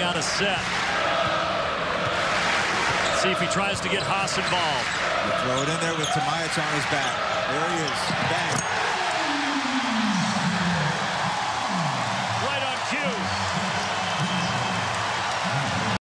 on a set. Let's see if he tries to get Haas involved. You throw it in there with Tomic on his back. There he is. Bang.